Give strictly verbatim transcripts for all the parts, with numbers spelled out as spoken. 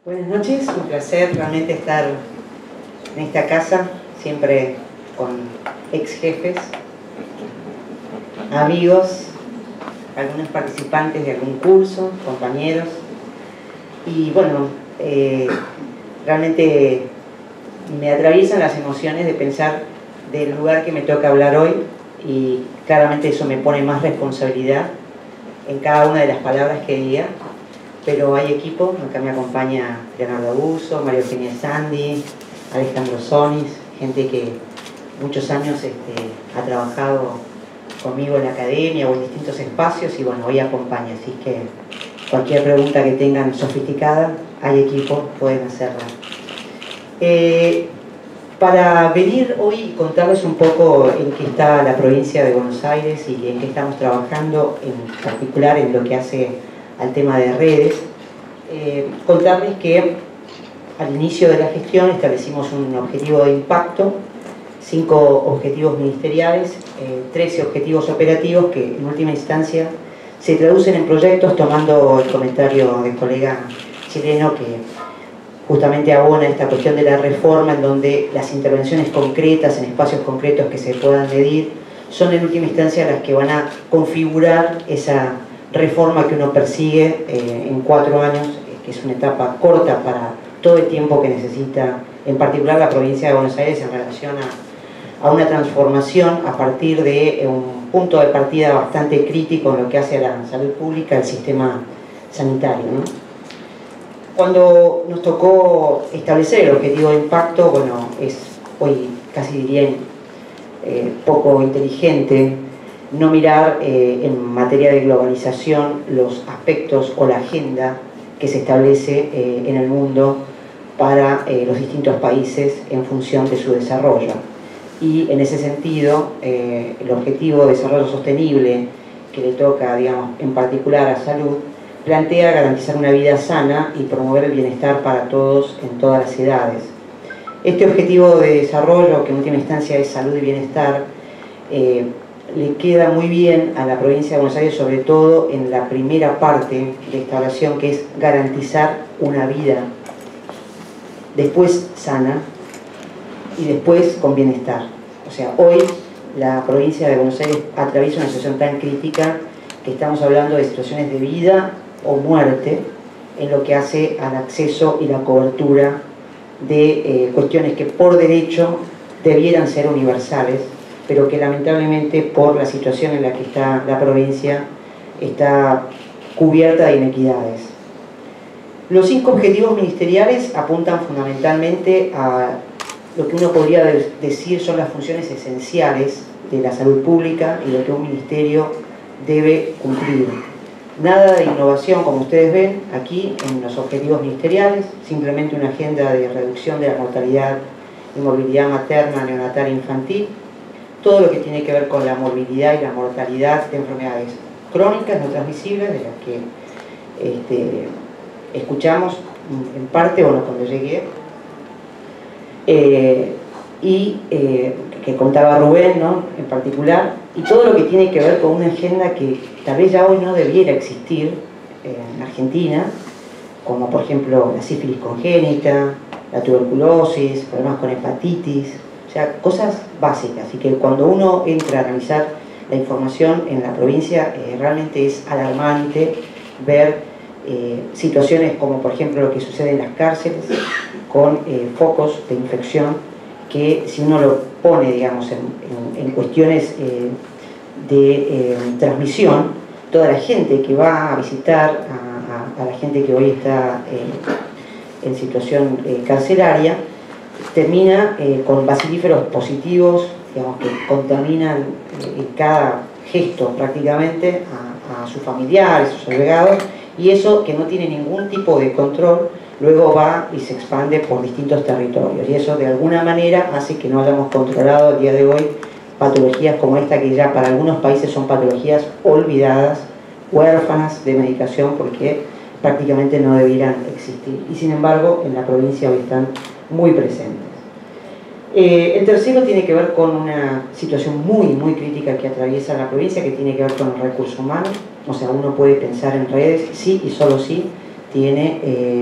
Buenas noches, un placer realmente estar en esta casa, siempre con ex jefes, amigos, algunos participantes de algún curso, compañeros, y bueno, eh, realmente me atraviesan las emociones de pensar del lugar que me toca hablar hoy, y claramente eso me pone más responsabilidad en cada una de las palabras que diga. Pero hay equipo, acá me acompaña Leonardo Abuso, María Eugenia Sandi, Alejandro Sonis, gente que muchos años este, ha trabajado conmigo en la academia o en distintos espacios y bueno, hoy acompaña, así que cualquier pregunta que tengan sofisticada, hay equipo, pueden hacerla. Eh, para venir hoy y contarles un poco en qué está la provincia de Buenos Aires y en qué estamos trabajando, en particular en lo que hace al tema de redes, eh, contarles que al inicio de la gestión establecimos un objetivo de impacto, cinco objetivos ministeriales, eh, trece objetivos operativos que en última instancia se traducen en proyectos, tomando el comentario del colega chileno que justamente abona esta cuestión de la reforma, en donde las intervenciones concretas en espacios concretos que se puedan medir son en última instancia las que van a configurar esa reforma que uno persigue eh, en cuatro años, que es una etapa corta para todo el tiempo que necesita, en particular la provincia de Buenos Aires, en relación a, a una transformación a partir de eh, un punto de partida bastante crítico en lo que hace a la salud pública, el sistema sanitario, ¿no? Cuando nos tocó establecer el objetivo de impacto, bueno, es hoy casi diría eh, poco inteligente no mirar eh, en materia de globalización los aspectos o la agenda que se establece eh, en el mundo para eh, los distintos países en función de su desarrollo. Y en ese sentido, eh, el objetivo de desarrollo sostenible que le toca, digamos, en particular a salud, plantea garantizar una vida sana y promover el bienestar para todos en todas las edades. Este objetivo de desarrollo, que en última instancia es salud y bienestar, eh, le queda muy bien a la provincia de Buenos Aires, sobre todo en la primera parte de esta oración, que es garantizar una vida, después sana y después con bienestar. O sea, hoy la provincia de Buenos Aires atraviesa una situación tan crítica que estamos hablando de situaciones de vida o muerte en lo que hace al acceso y la cobertura de eh, cuestiones que por derecho debieran ser universales, pero que lamentablemente por la situación en la que está la provincia está cubierta de inequidades. Los cinco objetivos ministeriales apuntan fundamentalmente a lo que uno podría decir son las funciones esenciales de la salud pública y lo que un ministerio debe cumplir. Nada de innovación, como ustedes ven aquí en los objetivos ministeriales, simplemente una agenda de reducción de la mortalidad y morbilidad materna, neonatal e infantil, todo lo que tiene que ver con la morbilidad y la mortalidad de enfermedades crónicas no transmisibles, de las que este, escuchamos en parte, bueno, cuando llegué, eh, y eh, que contaba Rubén, ¿no?, en particular, y todo lo que tiene que ver con una agenda que tal vez ya hoy no debiera existir eh, en Argentina, como por ejemplo la sífilis congénita, la tuberculosis, problemas con hepatitis, o sea, cosas básicas, y que cuando uno entra a analizar la información en la provincia eh, realmente es alarmante ver eh, situaciones como por ejemplo lo que sucede en las cárceles con eh, focos de infección que si uno lo pone, digamos, en, en, en cuestiones eh, de eh, transmisión, toda la gente que va a visitar a, a, a la gente que hoy está eh, en situación eh, carcelaria, termina eh, con bacilíferos positivos, digamos, que contaminan eh, cada gesto prácticamente a, a sus familiares, a sus allegados, y eso que no tiene ningún tipo de control, luego va y se expande por distintos territorios, y eso de alguna manera hace que no hayamos controlado al día de hoy patologías como esta, que ya para algunos países son patologías olvidadas, huérfanas de medicación, porque prácticamente no debieran existir, y sin embargo en la provincia hoy están muy presentes. Eh, el tercero tiene que ver con una situación muy, muy crítica que atraviesa la provincia, que tiene que ver con el recurso humano. O sea, uno puede pensar en redes, sí y solo sí tiene eh,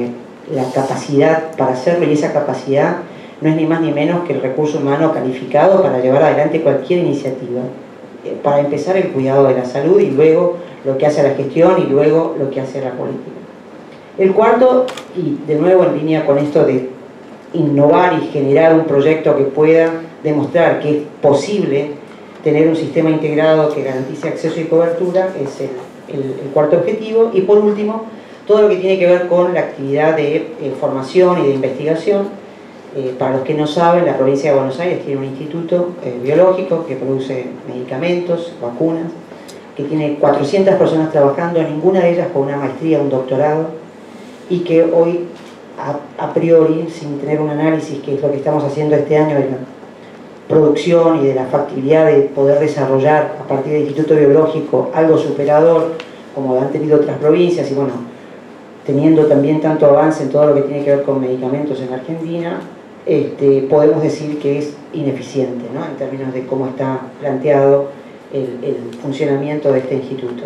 la capacidad para hacerlo, y esa capacidad no es ni más ni menos que el recurso humano calificado para llevar adelante cualquier iniciativa. Para empezar, el cuidado de la salud, y luego lo que hace la gestión, y luego lo que hace la política. El cuarto, y de nuevo en línea con esto de innovar y generar un proyecto que pueda demostrar que es posible tener un sistema integrado que garantice acceso y cobertura, es el, el, el cuarto objetivo. Y por último, todo lo que tiene que ver con la actividad de eh, formación y de investigación. Eh, para los que no saben, la provincia de Buenos Aires tiene un instituto eh, biológico que produce medicamentos, vacunas, que tiene cuatrocientas personas trabajando, ninguna de ellas con una maestría o un doctorado, y que hoy, a, a priori, sin tener un análisis, que es lo que estamos haciendo este año de la producción y de la factibilidad de poder desarrollar a partir del Instituto Biológico algo superador, como han tenido otras provincias, y bueno, teniendo también tanto avance en todo lo que tiene que ver con medicamentos en Argentina, Este, podemos decir que es ineficiente, ¿no?, en términos de cómo está planteado el, el funcionamiento de este instituto.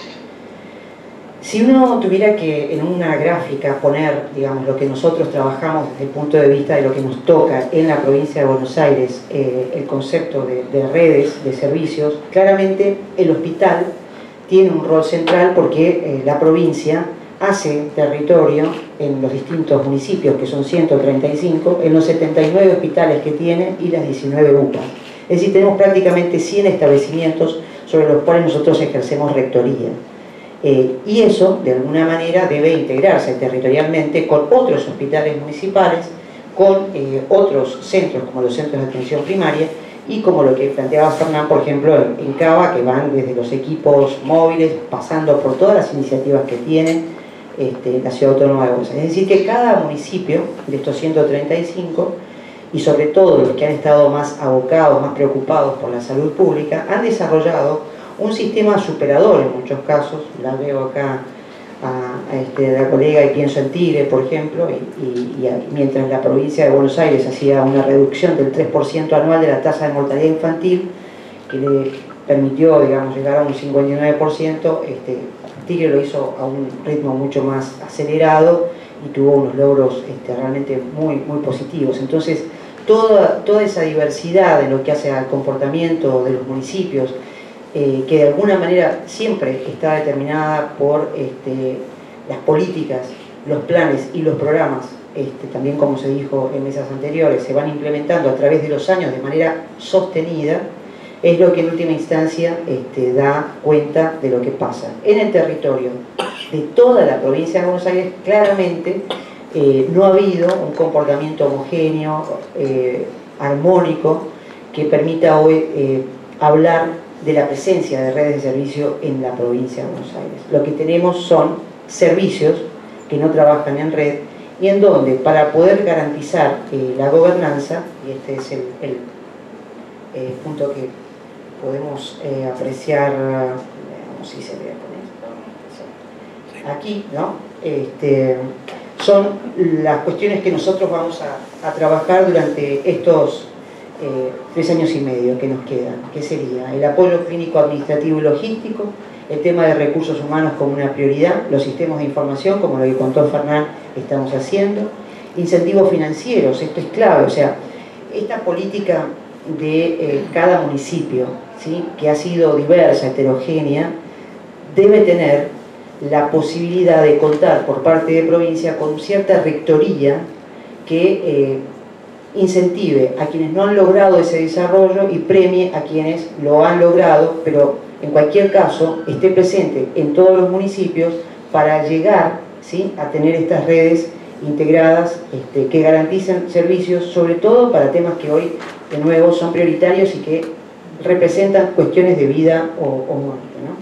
Si uno tuviera que en una gráfica poner, digamos, lo que nosotros trabajamos desde el punto de vista de lo que nos toca en la provincia de Buenos Aires, eh, el concepto de, de redes, de servicios, claramente el hospital tiene un rol central porque eh, la provincia hace territorio en los distintos municipios, que son ciento treinta y cinco, en los setenta y nueve hospitales que tiene y las diecinueve U P A. Es decir, tenemos prácticamente cien establecimientos sobre los cuales nosotros ejercemos rectoría. Eh, y eso, de alguna manera, debe integrarse territorialmente con otros hospitales municipales, con eh, otros centros, como los centros de atención primaria, y como lo que planteaba Fernán, por ejemplo, en, en Cava, que van desde los equipos móviles, pasando por todas las iniciativas que tienen, Este, la Ciudad Autónoma de Buenos Aires. Es decir, que cada municipio de estos ciento treinta y cinco, y sobre todo los que han estado más abocados, más preocupados por la salud pública, han desarrollado un sistema superador en muchos casos. La veo acá a, a, este, a la colega y pienso en Tigre, por ejemplo, y, y, y a, mientras la provincia de Buenos Aires hacía una reducción del tres por ciento anual de la tasa de mortalidad infantil, que le permitió, digamos, llegar a un cincuenta y nueve por ciento, este, Tigre lo hizo a un ritmo mucho más acelerado y tuvo unos logros este, realmente muy, muy positivos. Entonces, toda, toda esa diversidad en lo que hace al comportamiento de los municipios, eh, que de alguna manera siempre está determinada por este, las políticas, los planes y los programas, este, también como se dijo en mesas anteriores, se van implementando a través de los años de manera sostenida, es lo que en última instancia este, da cuenta de lo que pasa. En el territorio de toda la provincia de Buenos Aires, claramente eh, no ha habido un comportamiento homogéneo, eh, armónico, que permita hoy eh, hablar de la presencia de redes de servicio en la provincia de Buenos Aires. Lo que tenemos son servicios que no trabajan en red, y en donde, para poder garantizar eh, la gobernanza, y este es el, el eh, punto que podemos eh, apreciar, veamos si se ve con esto, aquí, ¿no? Este, son las cuestiones que nosotros vamos a, a trabajar durante estos eh, tres años y medio que nos quedan, que sería el apoyo clínico, administrativo y logístico, el tema de recursos humanos como una prioridad, los sistemas de información, como lo que contó Fernán, estamos haciendo, incentivos financieros, esto es clave, o sea, esta política de eh, cada municipio, ¿sí?, que ha sido diversa, heterogénea, debe tener la posibilidad de contar por parte de provincia con cierta rectoría que eh, incentive a quienes no han logrado ese desarrollo y premie a quienes lo han logrado, pero en cualquier caso esté presente en todos los municipios para llegar, ¿sí?, a tener estas redes integradas este, que garanticen servicios, sobre todo para temas que hoy de nuevo son prioritarios y que representan cuestiones de vida o, o muerte, ¿no?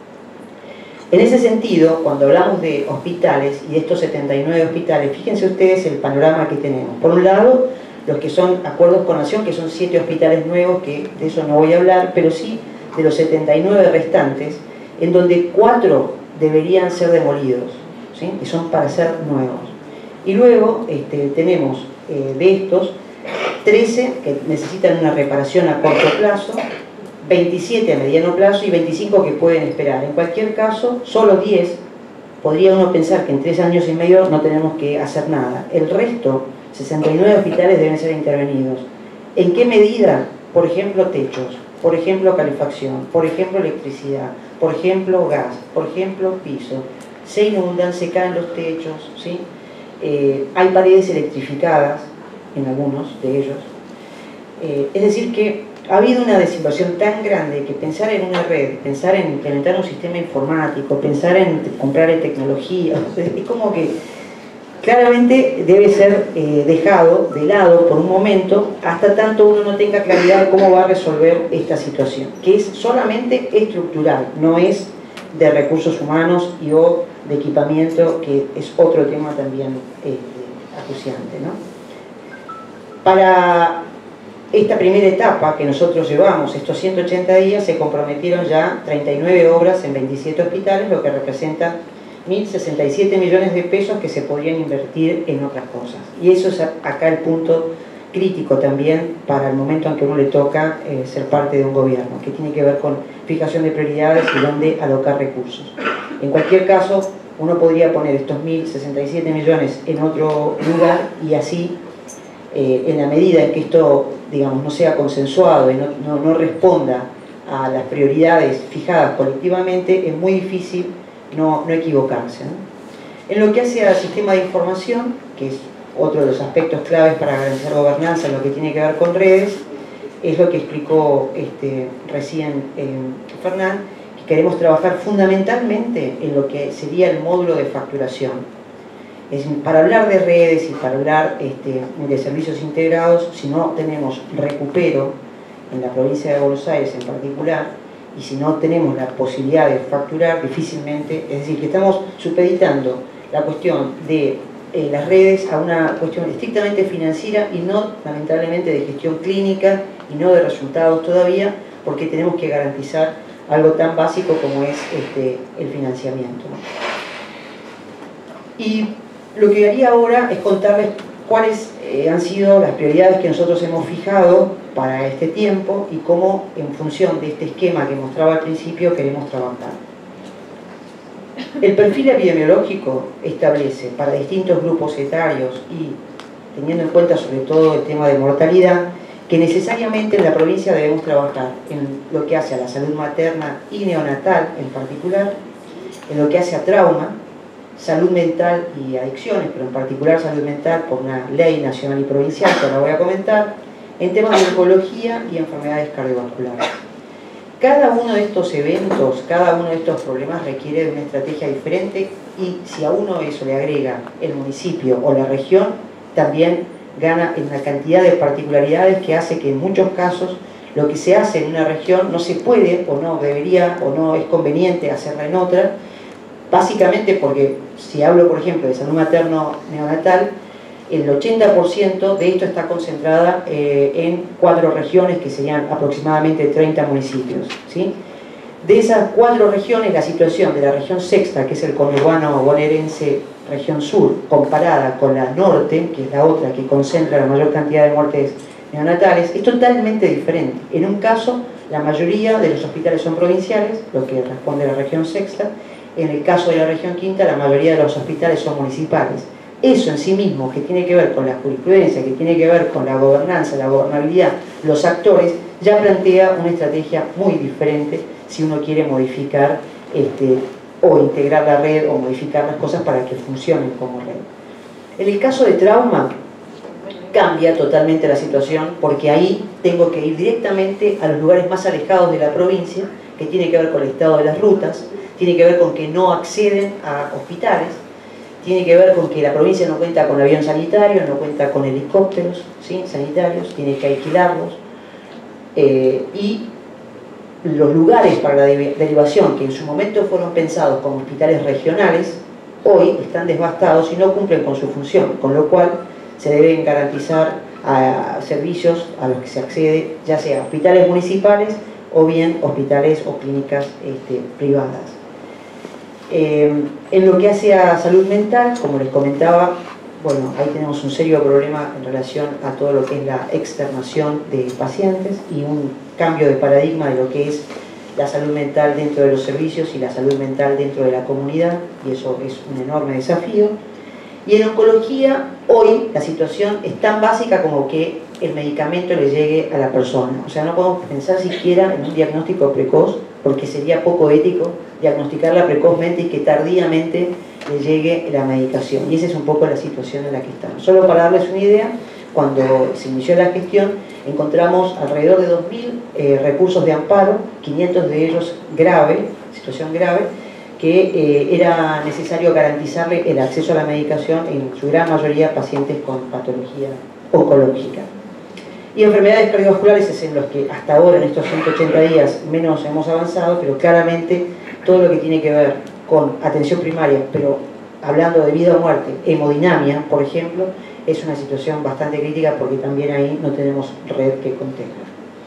En ese sentido, cuando hablamos de hospitales y de estos setenta y nueve hospitales, fíjense ustedes el panorama que tenemos. Por un lado, los que son acuerdos con Nación, que son siete hospitales nuevos, que de eso no voy a hablar, pero sí de los setenta y nueve restantes, en donde cuatro deberían ser demolidos, ¿sí?, que son para ser nuevos. Y luego este, tenemos eh, de estos trece que necesitan una reparación a corto plazo, veintisiete a mediano plazo y veinticinco que pueden esperar. En cualquier caso, solo diez podría uno pensar que en tres años y medio no tenemos que hacer nada. El resto, sesenta y nueve hospitales deben ser intervenidos. ¿En qué medida? Por ejemplo, techos, por ejemplo, calefacción, por ejemplo, electricidad, por ejemplo, gas, por ejemplo, piso. Se inundan, se caen los techos, ¿sí? Eh, hay paredes electrificadas en algunos de ellos. Eh, es decir que ha habido una desinversión tan grande que pensar en una red, pensar en implementar un sistema informático, pensar en comprar en tecnología, es como que claramente debe ser eh, dejado de lado por un momento hasta tanto uno no tenga claridad de cómo va a resolver esta situación, que es solamente estructural, no es de recursos humanos y o de equipamiento, que es otro tema también eh, acuciante, ¿no? Para esta primera etapa que nosotros llevamos, estos ciento ochenta días, se comprometieron ya treinta y nueve obras en veintisiete hospitales, lo que representa mil sesenta y siete millones de pesos que se podrían invertir en otras cosas. Y eso es acá el punto crítico también para el momento en que uno le toca eh, ser parte de un gobierno, que tiene que ver con fijación de prioridades y dónde alocar recursos. En cualquier caso, uno podría poner estos mil sesenta y siete millones en otro lugar y así, eh, en la medida en que esto, digamos, no sea consensuado y no, no, no responda a las prioridades fijadas colectivamente, es muy difícil no, no equivocarse, ¿no? En lo que hace al sistema de información, que es otro de los aspectos claves para garantizar gobernanza en lo que tiene que ver con redes, es lo que explicó este, recién eh, Fernán, que queremos trabajar fundamentalmente en lo que sería el módulo de facturación. Es decir, para hablar de redes y para hablar este, de servicios integrados, si no tenemos recupero en la provincia de Buenos Aires en particular, y si no tenemos la posibilidad de facturar, difícilmente, es decir, que estamos supeditando la cuestión de eh, las redes a una cuestión estrictamente financiera y no, lamentablemente, de gestión clínica y no de resultados todavía, porque tenemos que garantizar algo tan básico como es este, el financiamiento, ¿no? Y lo que haría ahora es contarles cuáles eh, han sido las prioridades que nosotros hemos fijado para este tiempo y cómo, en función de este esquema que mostraba al principio, queremos trabajar. El perfil epidemiológico establece para distintos grupos etarios y teniendo en cuenta sobre todo el tema de mortalidad, que necesariamente en la provincia debemos trabajar en lo que hace a la salud materna y neonatal en particular, en lo que hace a trauma, salud mental y adicciones, pero en particular salud mental por una ley nacional y provincial que ahora voy a comentar, en temas de oncología y enfermedades cardiovasculares. Cada uno de estos eventos, cada uno de estos problemas requiere de una estrategia diferente y si a uno eso le agrega el municipio o la región, también gana en la cantidad de particularidades que hace que en muchos casos lo que se hace en una región no se puede o no debería o no es conveniente hacerla en otra, básicamente porque si hablo por ejemplo de salud materno neonatal, el ochenta por ciento de esto está concentrada eh, en cuatro regiones que serían aproximadamente treinta municipios, ¿sí? De esas cuatro regiones, la situación de la región sexta, que es el conurbano bonaerense región sur, comparada con la norte, que es la otra que concentra la mayor cantidad de muertes neonatales, es totalmente diferente. En un caso, la mayoría de los hospitales son provinciales, lo que responde a la región sexta. En el caso de la región quinta, la mayoría de los hospitales son municipales. Eso en sí mismo, que tiene que ver con la jurisprudencia, que tiene que ver con la gobernanza, la gobernabilidad, los actores, ya plantea una estrategia muy diferente si uno quiere modificar este, o integrar la red o modificar las cosas para que funcionen como red. En el caso de trauma, cambia totalmente la situación porque ahí tengo que ir directamente a los lugares más alejados de la provincia, que tiene que ver con el estado de las rutas, tiene que ver con que no acceden a hospitales, tiene que ver con que la provincia no cuenta con avión sanitario, no cuenta con helicópteros, ¿sí?, sanitarios, tiene que alquilarlos, eh, y los lugares para la derivación que en su momento fueron pensados como hospitales regionales, hoy están devastados y no cumplen con su función, con lo cual se deben garantizar a servicios a los que se accede, ya sea hospitales municipales o bien hospitales o clínicas este, privadas. Eh, en lo que hace a salud mental, como les comentaba, bueno, ahí tenemos un serio problema en relación a todo lo que es la externación de pacientes y un cambio de paradigma de lo que es la salud mental dentro de los servicios y la salud mental dentro de la comunidad, y eso es un enorme desafío. Y en oncología, hoy la situación es tan básica como que el medicamento le llegue a la persona. O sea, no podemos pensar siquiera en un diagnóstico precoz, porque sería poco ético diagnosticarla precozmente y que tardíamente le llegue la medicación. Y esa es un poco la situación en la que estamos. Solo para darles una idea, cuando se inició la gestión, encontramos alrededor de dos mil eh, recursos de amparo, quinientos de ellos grave, situación grave, que eh, era necesario garantizarle el acceso a la medicación en su gran mayoría a pacientes con patología oncológica. Y enfermedades cardiovasculares es en los que hasta ahora, en estos ciento ochenta días, menos hemos avanzado, pero claramente todo lo que tiene que ver con atención primaria, pero hablando de vida o muerte, hemodinamia, por ejemplo, es una situación bastante crítica porque también ahí no tenemos red que contenga.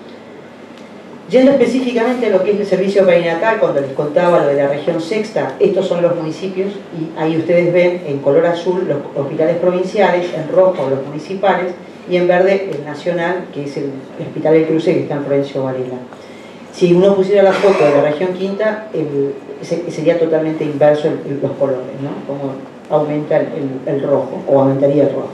Yendo específicamente a lo que es el servicio perinatal, cuando les contaba lo de la región sexta, estos son los municipios y ahí ustedes ven en color azul los hospitales provinciales, en rojo los municipales y en verde el nacional, que es el Hospital del Cruce, que está en Florencio Varela. Si uno pusiera la foto de la región quinta, el, sería totalmente inverso el, el, los colores, ¿no? Como aumenta el, el, el rojo, o aumentaría el rojo.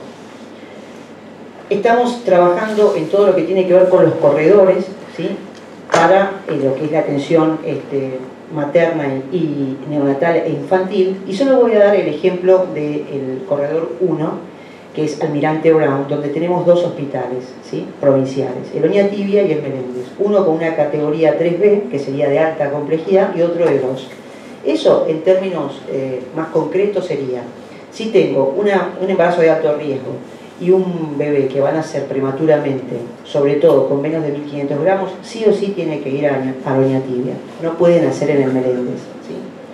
Estamos trabajando en todo lo que tiene que ver con los corredores, ¿sí? Para eh, lo que es la atención este, materna y, y neonatal e infantil, y solo voy a dar el ejemplo del corredor uno, que es Almirante Brown, donde tenemos dos hospitales, ¿sí? Provinciales, el Oñatibia y el Meléndez, uno con una categoría tres B, que sería de alta complejidad, y otro de dos. Eso, en términos eh, más concretos, sería, si tengo una, un embarazo de alto riesgo y un bebé que va a nacer prematuramente, sobre todo con menos de mil quinientos gramos, sí o sí tiene que ir a, a Oñatibia, no puede nacer en el Meléndez, ¿sí?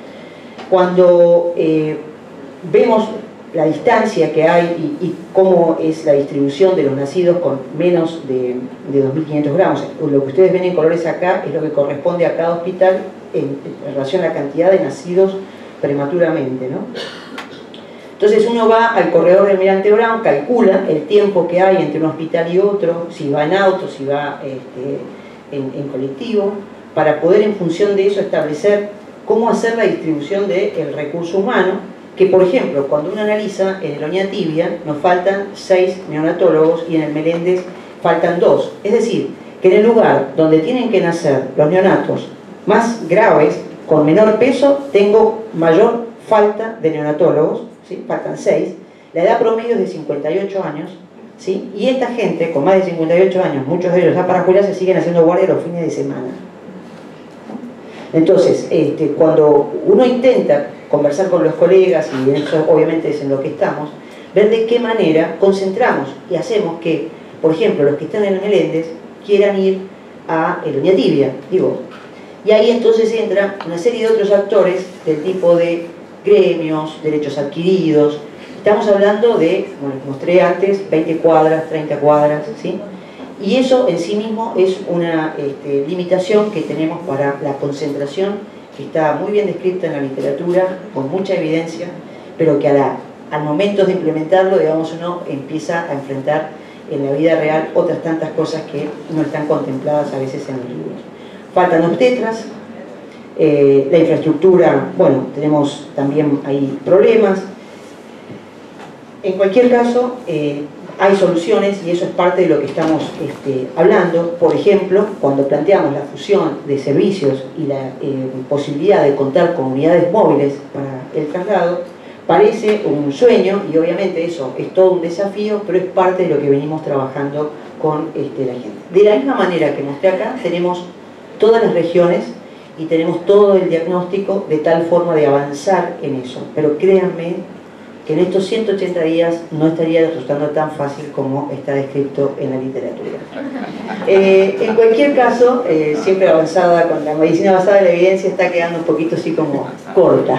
Cuando eh, vemos la distancia que hay y, y cómo es la distribución de los nacidos con menos de, de dos mil quinientos gramos, lo que ustedes ven en colores acá es lo que corresponde a cada hospital en, en relación a la cantidad de nacidos prematuramente, ¿no? Entonces uno va al corredor de Almirante Brown, calcula el tiempo que hay entre un hospital y otro, si va en auto, si va este, en, en colectivo, para poder en función de eso establecer cómo hacer la distribución del recurso humano, que por ejemplo, cuando uno analiza en el Oñatibia nos faltan seis neonatólogos y en el Meléndez faltan dos. Es decir, que en el lugar donde tienen que nacer los neonatos más graves, con menor peso, tengo mayor falta de neonatólogos, ¿sí? Faltan seis, la edad promedio es de cincuenta y ocho años, ¿sí? Y esta gente con más de cincuenta y ocho años, muchos de ellos ya para jubilarse, siguen haciendo guardia los fines de semana. Entonces, este, cuando uno intenta conversar con los colegas, y eso obviamente es en lo que estamos, ver de qué manera concentramos y hacemos que, por ejemplo, los que están en el Meléndez quieran ir a el Oñatibia, digo. Y ahí entonces entra una serie de otros actores del tipo de gremios, derechos adquiridos. Estamos hablando de, como les mostré antes, veinte cuadras, treinta cuadras, ¿sí? Y eso en sí mismo es una este, limitación que tenemos para la concentración, que está muy bien descrita en la literatura, con mucha evidencia, pero que a la, al momento de implementarlo, digamos, uno empieza a enfrentar en la vida real otras tantas cosas que no están contempladas a veces en los libros. Faltan obstetras, eh, la infraestructura, bueno, tenemos también ahí problemas. En cualquier caso, eh, hay soluciones y eso es parte de lo que estamos este, hablando. Por ejemplo, cuando planteamos la fusión de servicios y la eh, posibilidad de contar con unidades móviles para el traslado, parece un sueño y obviamente eso es todo un desafío, pero es parte de lo que venimos trabajando con este, la gente. De la misma manera que mostré acá, tenemos todas las regiones y tenemos todo el diagnóstico de tal forma de avanzar en eso, pero créanme que en estos ciento ochenta días no estaría resultando tan fácil como está descrito en la literatura. Eh, en cualquier caso, eh, siempre avanzada con la medicina basada en la evidencia está quedando un poquito así como corta.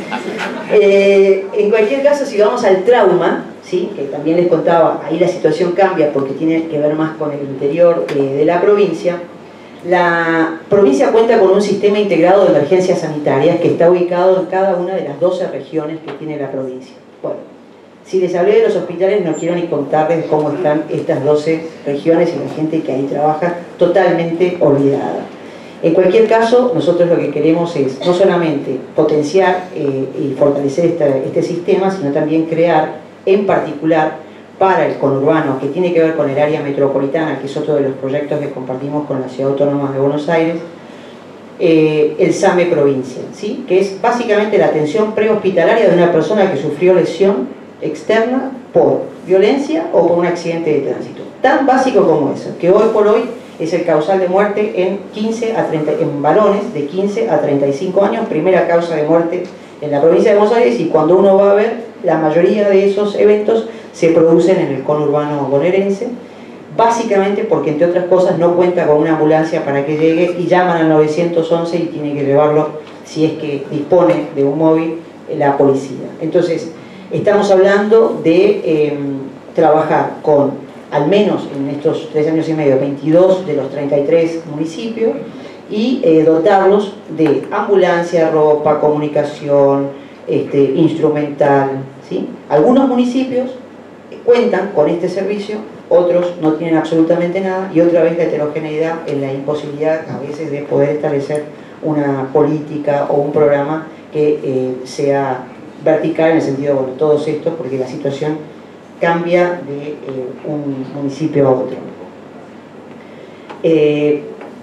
Eh, en cualquier caso, si vamos al trauma, ¿sí? Que también les contaba, ahí la situación cambia porque tiene que ver más con el interior eh, de la provincia. La provincia cuenta con un sistema integrado de emergencias sanitarias que está ubicado en cada una de las doce regiones que tiene la provincia. Bueno, si les hablé de los hospitales, no quiero ni contarles cómo están estas doce regiones y la gente que ahí trabaja totalmente olvidada. En cualquier caso, nosotros lo que queremos es no solamente potenciar eh, y fortalecer este, este sistema, sino también crear, en particular, para el conurbano, que tiene que ver con el área metropolitana, que es otro de los proyectos que compartimos con la Ciudad Autónoma de Buenos Aires, eh, el SAME Provincia, ¿sí? Que es básicamente la atención prehospitalaria de una persona que sufrió lesión externa por violencia o por un accidente de tránsito. Tan básico como eso, que hoy por hoy es el causal de muerte en, quince a treinta, en varones de quince a treinta y cinco años, primera causa de muerte en la provincia de Buenos Aires, y cuando uno va a ver, la mayoría de esos eventos se producen en el conurbano bonaerense, básicamente porque, entre otras cosas, no cuenta con una ambulancia para que llegue y llaman al nueve once y tiene que llevarlo, si es que dispone de un móvil, la policía. Entonces, estamos hablando de eh, trabajar con, al menos en estos tres años y medio, veintidós de los treinta y tres municipios, y eh, dotarlos de ambulancia, ropa, comunicación, este, instrumental, ¿sí? Algunos municipios cuentan con este servicio, otros no tienen absolutamente nada, y otra vez la heterogeneidad en la imposibilidad a veces de poder establecer una política o un programa que eh, sea vertical en el sentido, bueno, todos estos, porque la situación cambia de eh, un municipio a otro. Eh,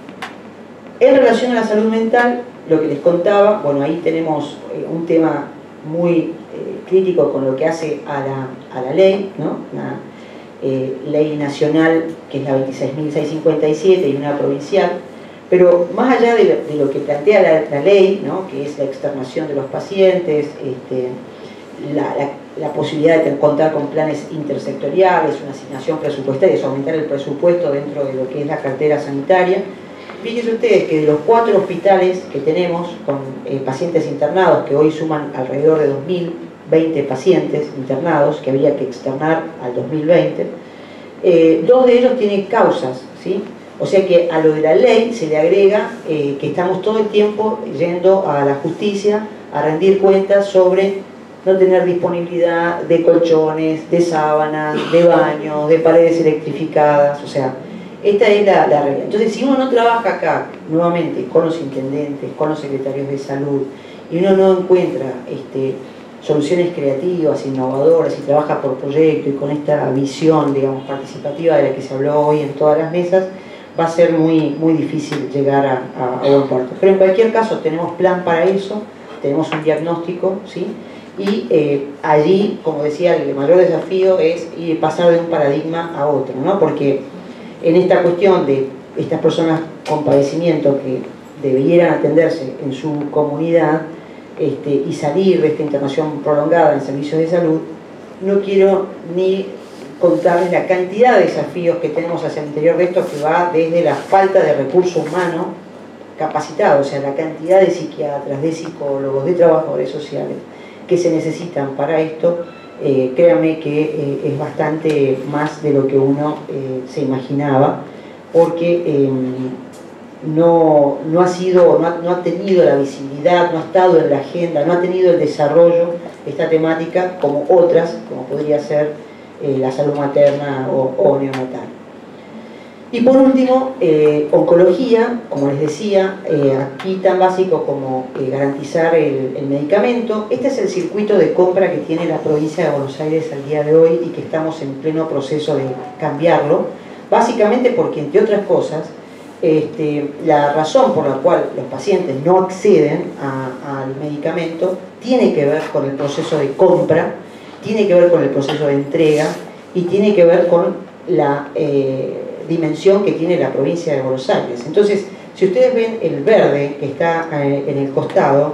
en relación a la salud mental, lo que les contaba, bueno, ahí tenemos eh, un tema muy eh, crítico con lo que hace a la, a la ley, ¿no? Una eh, ley nacional que es la veintiséis mil seiscientos cincuenta y siete y una provincial, pero más allá de lo, de lo que plantea la, la ley, ¿no? Que es la externación de los pacientes, este, la, la, la posibilidad de contar con planes intersectoriales, una asignación presupuestaria, es aumentar el presupuesto dentro de lo que es la cartera sanitaria. Fíjense ustedes que de los cuatro hospitales que tenemos con eh, pacientes internados, que hoy suman alrededor de dos mil veinte pacientes internados que habría que externar al dos mil veinte, eh, dos de ellos tienen causas, ¿sí? O sea que a lo de la ley se le agrega eh, que estamos todo el tiempo yendo a la justicia a rendir cuentas sobre no tener disponibilidad de colchones, de sábanas, de baños, de paredes electrificadas, o sea, esta es la, la regla. Entonces, si uno no trabaja acá, nuevamente, con los intendentes, con los secretarios de salud, y uno no encuentra este, soluciones creativas, innovadoras, y trabaja por proyecto y con esta visión, digamos, participativa de la que se habló hoy en todas las mesas, va a ser muy, muy difícil llegar a, a, a buen puerto. Pero en cualquier caso, tenemos plan para eso, tenemos un diagnóstico, ¿sí? Y eh, allí, como decía, el mayor desafío es ir, pasar de un paradigma a otro, ¿no? Porque en esta cuestión de estas personas con padecimiento que debieran atenderse en su comunidad este, y salir de esta internación prolongada en servicios de salud, no quiero ni contarles la cantidad de desafíos que tenemos hacia el interior de esto, que va desde la falta de recurso humano capacitado, o sea, la cantidad de psiquiatras, de psicólogos, de trabajadores sociales que se necesitan para esto. Eh, créanme que eh, es bastante más de lo que uno eh, se imaginaba, porque eh, no, no ha sido, no ha, no ha tenido la visibilidad, no ha estado en la agenda, no ha tenido el desarrollo esta temática como otras, como podría ser eh, la salud materna o, o neonatal. Y por último, eh, oncología, como les decía, eh, aquí tan básico como eh, garantizar el, el medicamento. Este es el circuito de compra que tiene la provincia de Buenos Aires al día de hoy y que estamos en pleno proceso de cambiarlo, básicamente porque, entre otras cosas, este, la razón por la cual los pacientes no acceden a, al medicamento tiene que ver con el proceso de compra, tiene que ver con el proceso de entrega y tiene que ver con la eh, dimensión que tiene la provincia de Buenos Aires. Entonces, si ustedes ven el verde que está eh, en el costado,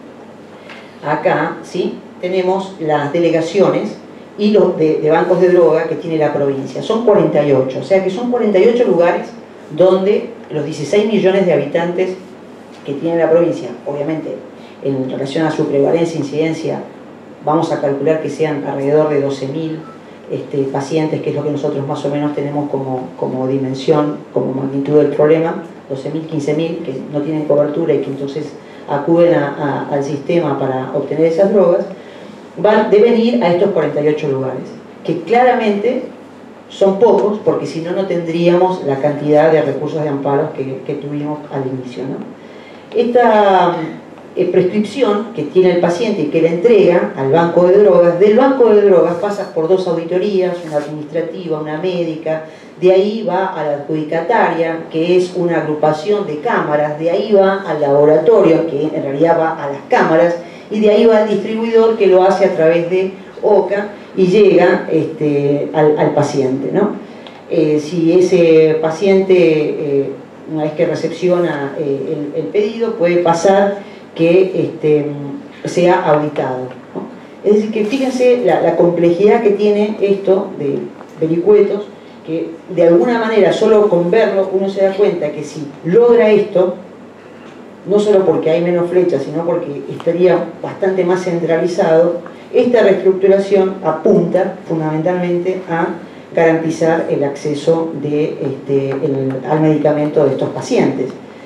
acá, ¿sí? Tenemos las delegaciones y los de, de bancos de droga que tiene la provincia. Son cuarenta y ocho, o sea que son cuarenta y ocho lugares donde los dieciséis millones de habitantes que tiene la provincia, obviamente en relación a su prevalencia e incidencia, vamos a calcular que sean alrededor de doce mil este, pacientes, que es lo que nosotros más o menos tenemos como, como dimensión, como magnitud del problema, doce mil, quince mil que no tienen cobertura y que entonces acuden a, a, al sistema para obtener esas drogas, van, deben ir a estos cuarenta y ocho lugares, que claramente son pocos, porque si no, no tendríamos la cantidad de recursos de amparos que, que tuvimos al inicio, ¿no? Esta eh, prescripción que tiene el paciente y que la entrega al banco de drogas, del banco de drogas pasa por dos auditorías, una administrativa, una médica, de ahí va a la adjudicataria, que es una agrupación de cámaras, de ahí va al laboratorio, que en realidad va a las cámaras, y de ahí va al distribuidor, que lo hace a través de OCA y llega este, al, al paciente, ¿no? Eh, si ese paciente, eh, una vez que recepciona eh, el, el pedido, puede pasar que este, sea auditado, ¿no? Es decir, que fíjense la, la complejidad que tiene esto de vericuetos, que de alguna manera solo con verlo uno se da cuenta que si logra esto, no solo porque hay menos flechas, sino porque estaría bastante más centralizado, esta reestructuración apunta fundamentalmente a garantizar el acceso de, este, el, al medicamento de estos pacientes.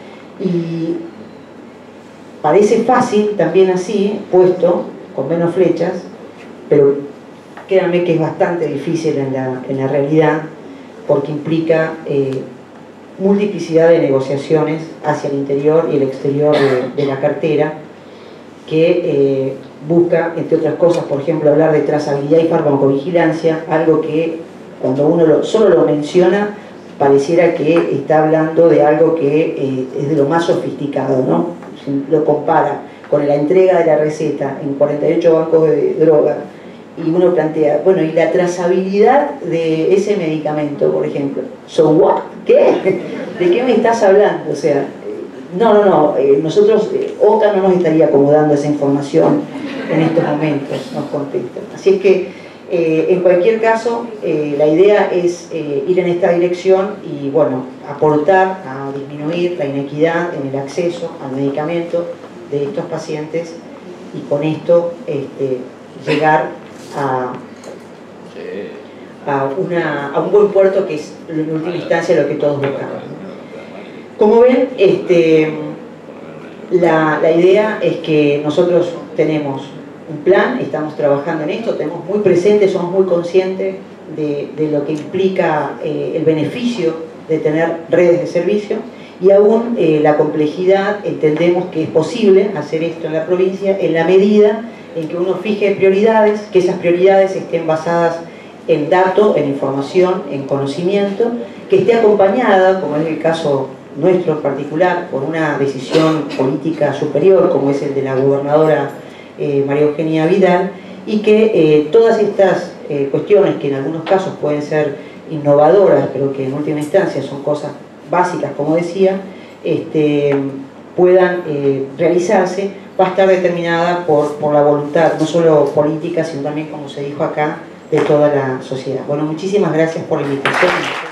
Y parece fácil también así, puesto con menos flechas, pero créanme que es bastante difícil en la, en la realidad, porque implica eh, multiplicidad de negociaciones hacia el interior y el exterior de, de la cartera, que eh, busca, entre otras cosas, por ejemplo, hablar de trazabilidad y farmacovigilancia, algo que cuando uno lo, solo lo menciona, pareciera que está hablando de algo que eh, es de lo más sofisticado, ¿no? Si lo compara con la entrega de la receta en cuarenta y ocho bancos de droga, y uno plantea, bueno, y la trazabilidad de ese medicamento, por ejemplo, ¿so what? ¿Qué? ¿De qué me estás hablando? O sea, no, no, no, eh, nosotros, eh, OCA no nos estaría acomodando esa información en estos momentos, nos contestan. Así es que, eh, en cualquier caso, eh, la idea es eh, ir en esta dirección y, bueno, aportar a disminuir la inequidad en el acceso al medicamento de estos pacientes y con esto este, llegar A, a, una, a un buen puerto, que es en última instancia lo que todos buscamos. Como ven, este, la, la idea es que nosotros tenemos un plan, estamos trabajando en esto, tenemos muy presente, somos muy conscientes de, de lo que implica eh, el beneficio de tener redes de servicio, y aún eh, la complejidad. Entendemos que es posible hacer esto en la provincia en la medida en que uno fije prioridades, que esas prioridades estén basadas en datos, en información, en conocimiento, que esté acompañada, como es el caso nuestro en particular, por una decisión política superior, como es el de la gobernadora eh, María Eugenia Vidal, y que eh, todas estas eh, cuestiones, que en algunos casos pueden ser innovadoras, pero que en última instancia son cosas básicas, como decía, este, puedan eh, realizarse, va a estar determinada por, por la voluntad, no solo política, sino también, como se dijo acá, de toda la sociedad. Bueno, muchísimas gracias por la invitación.